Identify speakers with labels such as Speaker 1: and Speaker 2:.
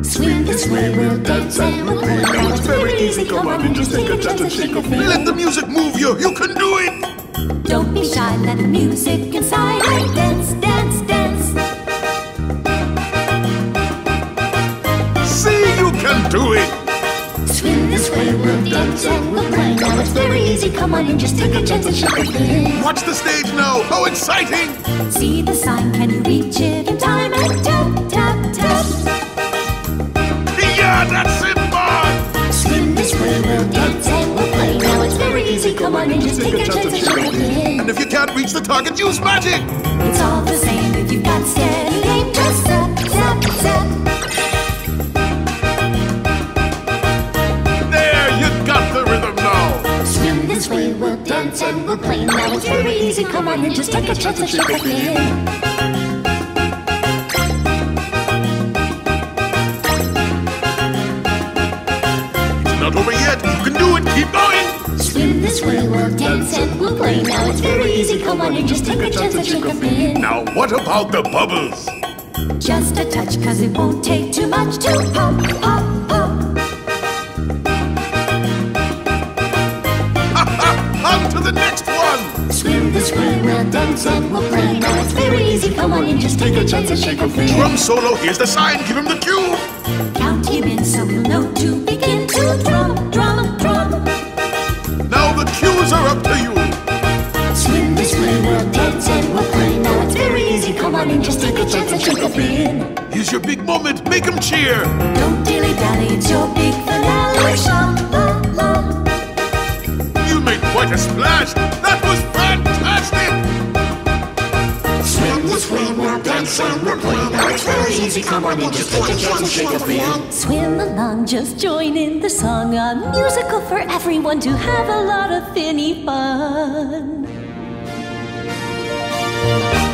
Speaker 1: Swing this way, we'll dance and we'll play. Now it's very easy, come on and just take a chance and shake a thing.
Speaker 2: Let the music move you, you can do it!
Speaker 1: Don't be shy, let the music inside and dance, dance, dance.
Speaker 2: See, you can do it!
Speaker 1: Swing this way, we'll dance and we'll play. Now it's very easy, come on and just take a chance and shake a thing.
Speaker 2: Watch the stage now, how exciting!
Speaker 1: See the sign, can you reach it in time? And tap, tap, tap.
Speaker 2: Yeah, that's it, boy!
Speaker 1: Swing this way, we'll dance and we'll play. Now it's very easy, come on and just take a chance and shake a thing.
Speaker 2: And if you can't reach the target, use magic!
Speaker 1: It's all the same if you've got steady aim. Just zap, zap, zap.
Speaker 2: There, you got the rhythm now!
Speaker 1: Swing this way, we'll dance and we'll play. Now it's very easy, come on and just take a chance and shake a thing.
Speaker 2: Not over yet, you can do it, keep going!
Speaker 1: Swing this way, we'll dance and we'll play. Now it's very easy, come on and just take a chance and shake a thing.
Speaker 2: Now what about the bubbles?
Speaker 1: Just a touch, cause it won't take too much to pop, pop, pop.
Speaker 2: On to the next one!
Speaker 1: Swing this way, we'll dance and we'll play. Now it's very easy, come on and just take a chance and shake a thing.
Speaker 2: Drum solo, here's the sign, give him the cue!
Speaker 1: Count him in so we'll know to begin to drum, drum, drum.
Speaker 2: Now the cues are up to you!
Speaker 1: Swing this way, we'll dance and we'll play. Now it's very easy, come on and just take a chance and shake a thing.
Speaker 2: Here's your big moment, make him cheer!
Speaker 1: Don't dilly-dally, it's your big finale. Sha-la-la.
Speaker 2: You made quite a splash! That was fantastic!
Speaker 1: Swing this way, we'll dance and we'll play. Now it's very easy, come on and just take a chance and shake a thing. Swim along, just join in the song. A musical for everyone to have a lot of finny fun.